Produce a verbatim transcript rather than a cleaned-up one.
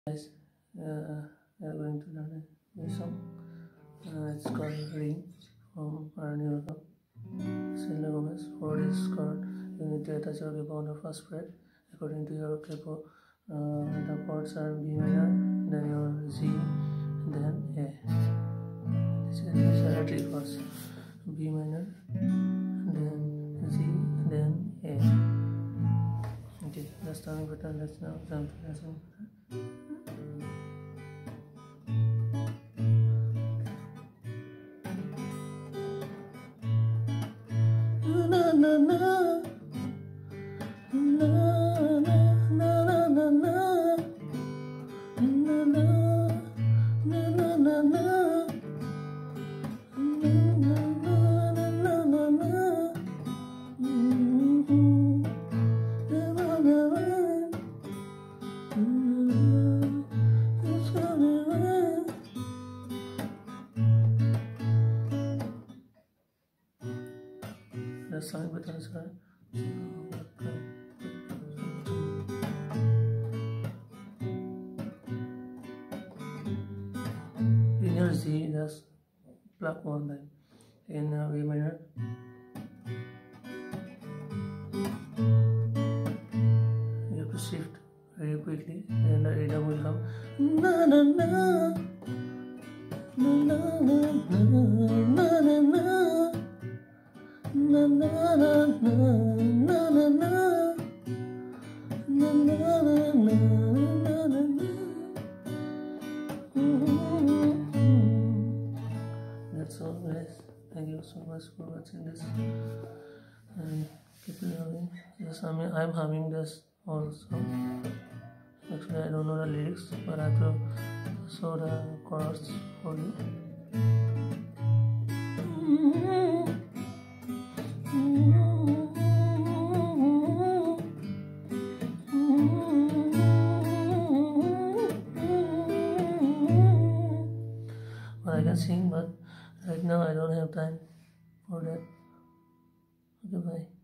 Guys, uh, we are going to learn a new song. Uh, it's called Ring from our new album. Selena Gomez. For this chord, you need to attach your clipboard on the first fret. According to your clipboard, uh, the chords are B minor, then your Z, then A. This is these are the three chords: B minor, then Z, then A. Okay, the starting pattern. Let's now jump to the song. Na na na na na na na na na na na na na. The song buttons are in your Z, just pluck one time in uh, B minor. You have to shift very quickly, then the rhythm will come. Na na na na na na na na na. Na na na na na na na na na na na na. That's all, guys. Thank you so much for watching this, and keep learning. Yes, I mean, I'm humming this also. Actually, I don't know the lyrics, but I have to show the chords for you. Well, I can sing, but right now I don't have time for that. Okay, bye.